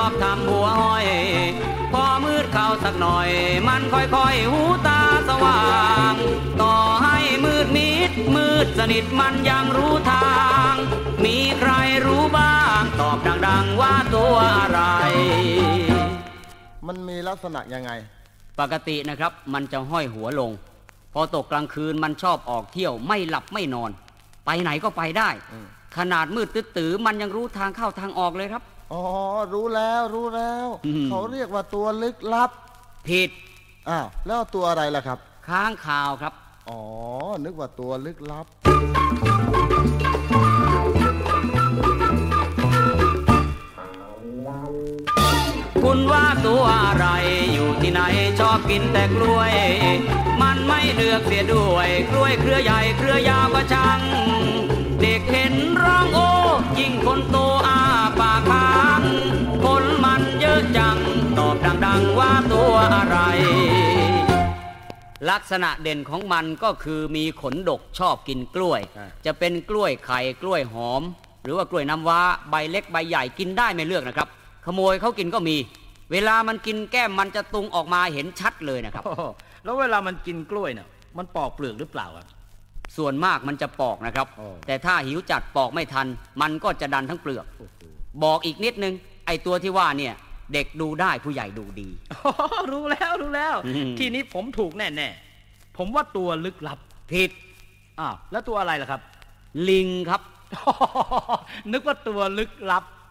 อบทำหัวห้อยพอมืดเข้าสักหน่อยมันค่อยๆหูตาสว่างต่อให้มืดมิดมืดสนิทมันยังรู้ทางมีใครรู้บ้างตอบดังๆว่าตัวอะไรมันมีลักษณะยังไงปกตินะครับมันจะห้อยหัวลงพอตกกลางคืนมันชอบออกเที่ยวไม่หลับไม่นอนไปไหนก็ไปได้ขนาดมืดตื้อมันยังรู้ทางเข้าทางออกเลยครับอ๋อรู้แล้วเขาเรียกว่าตัวลึกลับผิดอ้าวแล้วตัวอะไรล่ะครับค้างคาวครับอ๋อนึกว่าตัวลึกลับคุณว่าตัวอะไรอยู่ที่ไหนชอบกินแต่กล้วยมันไม่เลือกเสียด้วยกล้วยเครือใหญ่เครือยาวก็ช่างเด็กเห็นร้องโอ้ยิ่งคนโตอาปากค้างผลมันเยอะจังตอบดังๆว่าตัวอะไรลักษณะเด่นของมันก็คือมีขนดกชอบกินกล้วยจะเป็นกล้วยไข่กล้วยหอมหรือว่ากล้วยน้ำว้าใบเล็กใบใหญ่กินได้ไม่เลือกนะครับขโมยเขากินก็มีเวลามันกินแก้มมันจะตุงออกมาเห็นชัดเลยนะครับแล้วเวลามันกินกล้วยเนี่ยมันปอกเปลือกหรือเปล่าครับส่วนมากมันจะปอกนะครับแต่ถ้าหิวจัดปอกไม่ทันมันก็จะดันทั้งเปลือกบอกอีกนิดนึงไอ้ตัวที่ว่าเนี่ยเด็กดูได้ผู้ใหญ่ดูดีรู้แล้วทีนี้ผมถูกแน่ๆผมว่าตัวลึกลับผิดอ้าวแล้วตัวอะไรล่ะครับลิงครับนึกว่าตัวลึกลับ